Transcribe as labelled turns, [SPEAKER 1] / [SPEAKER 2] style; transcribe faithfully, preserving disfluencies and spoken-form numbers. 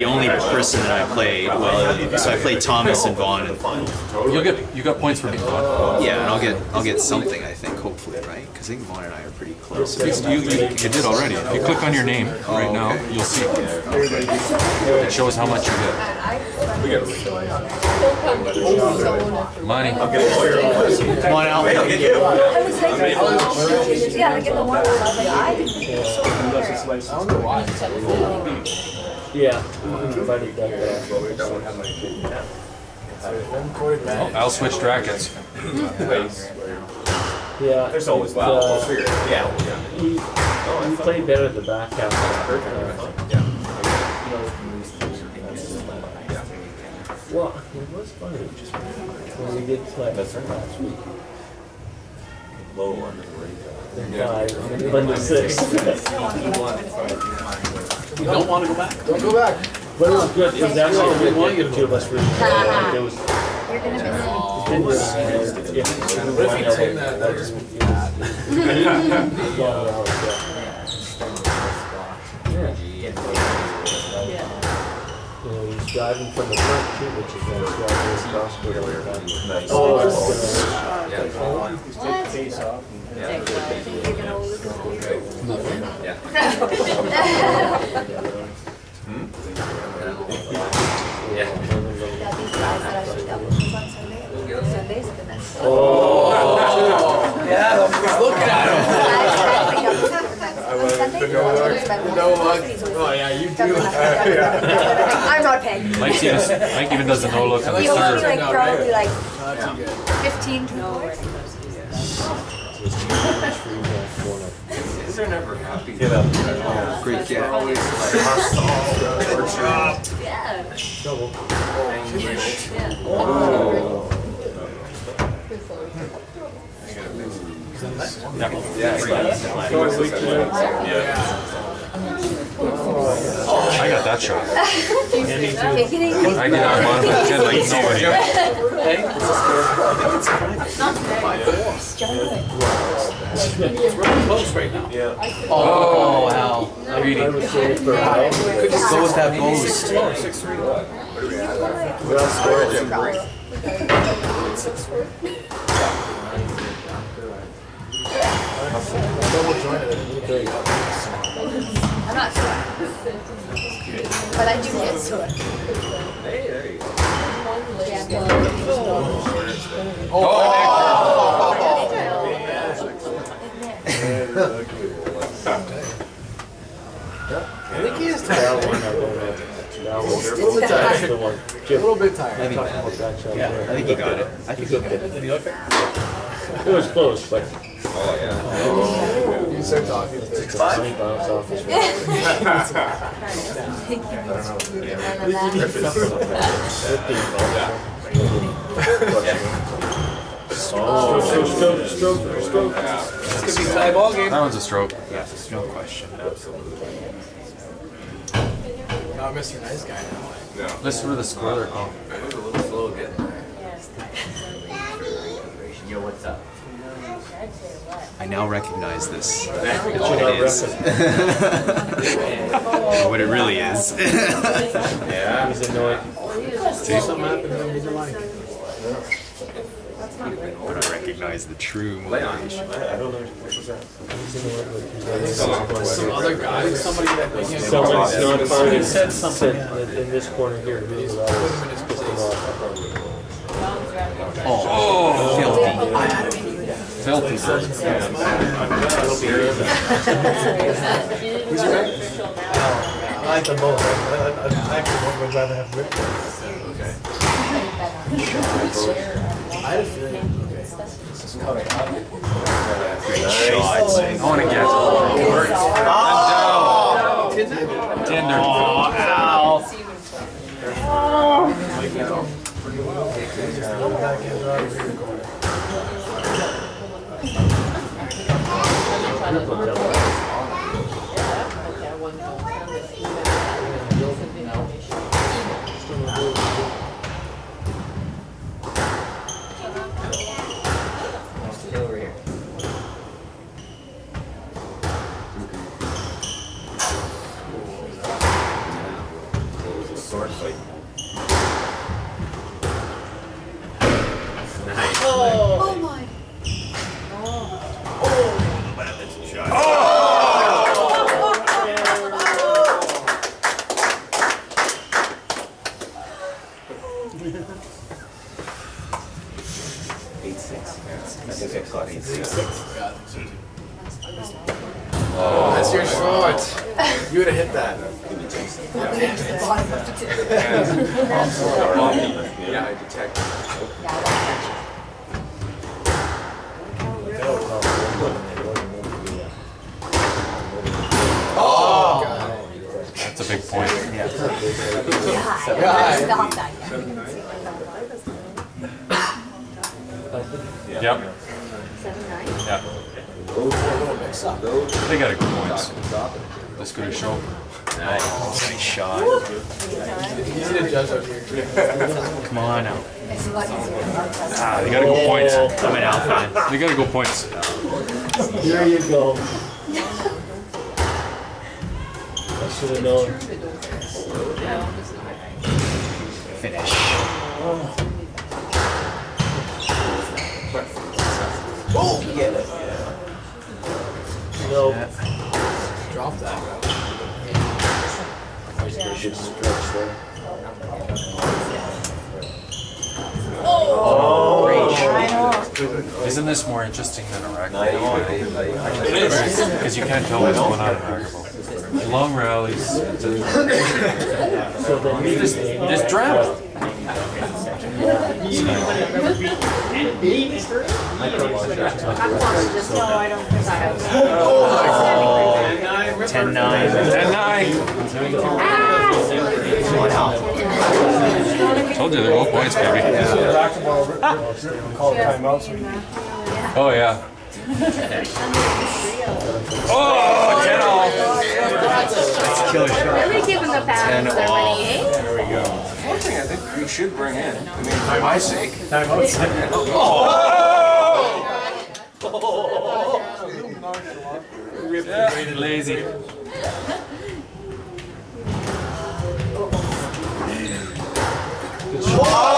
[SPEAKER 1] The only person that I played, well, so I played Thomas and Vaughn in the final.
[SPEAKER 2] You'll get you got points for being Vaughn.
[SPEAKER 1] Yeah, and I'll get I'll get something, I think, hopefully, right? Because I think Vaughn and I are pretty close.
[SPEAKER 2] You, you, you did already. If you click on your name right oh, okay. now, you'll see. It shows how much you get. Money.
[SPEAKER 1] Come on out.
[SPEAKER 3] Yeah, I get the one.
[SPEAKER 4] Yeah.
[SPEAKER 2] Oh, I'll switch rackets.
[SPEAKER 4] Yeah.
[SPEAKER 5] There's always
[SPEAKER 4] wow.
[SPEAKER 5] Uh, yeah.
[SPEAKER 4] He, he played better at the back half.
[SPEAKER 5] Yeah.
[SPEAKER 4] Well, it was funny. When we did play last week.
[SPEAKER 5] Low one.
[SPEAKER 4] Five, one to six.
[SPEAKER 2] You don't want to go back?
[SPEAKER 5] Don't go back.
[SPEAKER 4] But it was good. It was actually a good one. The two of us were. It was.
[SPEAKER 3] You're gonna be
[SPEAKER 4] It was. Yeah.
[SPEAKER 5] What if you take that? That just means
[SPEAKER 4] Yeah. You know, he's driving from the front too, which is nice. Driving across the road.
[SPEAKER 5] nice.
[SPEAKER 4] Oh, it's
[SPEAKER 5] yeah.
[SPEAKER 3] face off.
[SPEAKER 5] Yeah. Yeah.
[SPEAKER 4] Oh,
[SPEAKER 5] yeah, he's looking at him. Oh, yeah, you do.
[SPEAKER 3] I'm not paying.
[SPEAKER 2] Mike even, Mike even does a no look on the
[SPEAKER 3] He'll
[SPEAKER 2] serve.
[SPEAKER 3] be like probably like fifteen to
[SPEAKER 5] They're never happy.
[SPEAKER 1] Get up. Great
[SPEAKER 5] They're always like hostile or chopped.
[SPEAKER 3] yeah.
[SPEAKER 4] double.
[SPEAKER 3] Oh.
[SPEAKER 5] Yeah.
[SPEAKER 2] I got that shot.
[SPEAKER 3] Kicking.
[SPEAKER 2] I did on bottom of the chin like nobody.
[SPEAKER 5] It's really close right now.
[SPEAKER 1] Yeah. Oh, wow.
[SPEAKER 4] I was saying for high.
[SPEAKER 1] Go with that boost.
[SPEAKER 5] six three. What do we have?
[SPEAKER 4] Well scored. Double jointed.
[SPEAKER 3] I'm not sure. But I do get sore.
[SPEAKER 5] Hey, there you go.
[SPEAKER 2] Oh!
[SPEAKER 5] I think he is tired.
[SPEAKER 4] A little bit tired.
[SPEAKER 1] I think, yeah, I think he got it. I think he got it.
[SPEAKER 4] It was close, but.
[SPEAKER 5] Oh, yeah. Oh. You start talking.
[SPEAKER 4] It's five. Bounce off his Oh, stroke, stroke, stroke, stroke.
[SPEAKER 5] This could be a tie ball game.
[SPEAKER 2] That one's a stroke.
[SPEAKER 1] Yes, no question. Absolutely.
[SPEAKER 5] Not Mister Nice Guy now. No.
[SPEAKER 2] Listen for the squirrel. Oh.
[SPEAKER 5] It was a little slow getting there.
[SPEAKER 6] Yo, what's up?
[SPEAKER 1] I now recognize this.
[SPEAKER 4] What you
[SPEAKER 1] What
[SPEAKER 4] not
[SPEAKER 1] it is. What it really is.
[SPEAKER 5] Yeah.
[SPEAKER 4] He's annoyed.
[SPEAKER 5] See something happen to him, he's like.
[SPEAKER 1] But I recognize the true motivation.
[SPEAKER 5] I don't know. What was that?
[SPEAKER 4] Some
[SPEAKER 5] other guy, somebody that makes him.
[SPEAKER 4] Someone's not finding.
[SPEAKER 5] He said something.
[SPEAKER 4] In this corner here, really loud. It's pissed him off.
[SPEAKER 1] Oh, filthy.
[SPEAKER 2] Filthy.
[SPEAKER 5] Who's your guy?
[SPEAKER 7] I like them both. I, I, I actually would rather have Rick.
[SPEAKER 5] Okay.
[SPEAKER 7] I had a feeling. Okay. This is coming up.
[SPEAKER 1] Great shots.
[SPEAKER 2] I want to get.
[SPEAKER 1] Oh!
[SPEAKER 2] Tinder.
[SPEAKER 1] Oh, ow.
[SPEAKER 6] Over here.
[SPEAKER 5] sword fight.
[SPEAKER 3] Oh my.
[SPEAKER 5] eight six. I think I caught eight six.
[SPEAKER 7] Oh, that's your shot. You would have hit that.
[SPEAKER 5] Yeah, I detect.
[SPEAKER 2] That's a big point.
[SPEAKER 3] Yeah, stop that.
[SPEAKER 2] Yep.
[SPEAKER 3] Seven, nine.
[SPEAKER 2] Yeah. They got a good points. Let's go to show.
[SPEAKER 1] Nice shot.
[SPEAKER 7] Easy to judge out here.
[SPEAKER 1] Come on out.
[SPEAKER 2] Ah, they gotta go points.
[SPEAKER 1] Coming out fine.
[SPEAKER 2] They gotta go points.
[SPEAKER 4] Here you go. I should have known.
[SPEAKER 1] Finish.
[SPEAKER 4] No.
[SPEAKER 7] Drop that.
[SPEAKER 4] Should stretch there.
[SPEAKER 2] Oh,
[SPEAKER 3] I know.
[SPEAKER 2] isn't this more interesting than a racquetball?
[SPEAKER 5] It
[SPEAKER 2] is. Because you can't tell what's going on in racquetball. Long rallies.
[SPEAKER 4] So then you
[SPEAKER 2] This, this draft.
[SPEAKER 3] No, I don't think I have.
[SPEAKER 1] ten nine.
[SPEAKER 2] ten nine. Told you they're all points, baby.
[SPEAKER 7] Call timeout so we can.
[SPEAKER 2] Oh, yeah. Oh, ten all.
[SPEAKER 1] Killer shot.
[SPEAKER 3] Really giving the fans their money, eh?
[SPEAKER 1] There we go.
[SPEAKER 5] One thing I think we should bring in, I mean, for my sake.
[SPEAKER 7] Timeout.
[SPEAKER 2] Yeah, lazy.
[SPEAKER 7] Oh!